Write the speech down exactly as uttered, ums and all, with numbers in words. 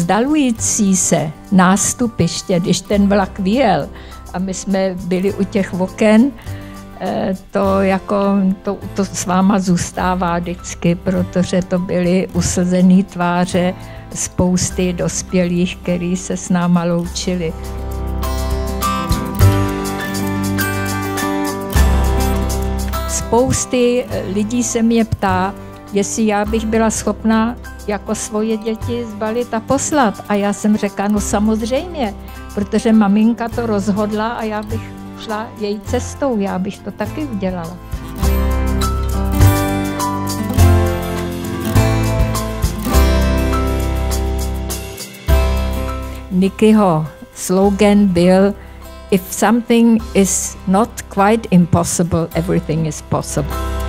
vzdalující se nástupiště, když ten vlak vyjel a my jsme byli u těch oken, to, jako, to, to s váma zůstává vždycky, protože to byly uslzené tváře spousty dospělých, který se s náma loučili. Spousty lidí se mě ptá, jestli já bych byla schopna jako svoje děti zbalit a poslat. A já jsem řekla, no samozřejmě, protože maminka to rozhodla a já bych šla její cestou, já bych to taky udělala. Nickyho slogan byl If something is not quite impossible, everything is possible.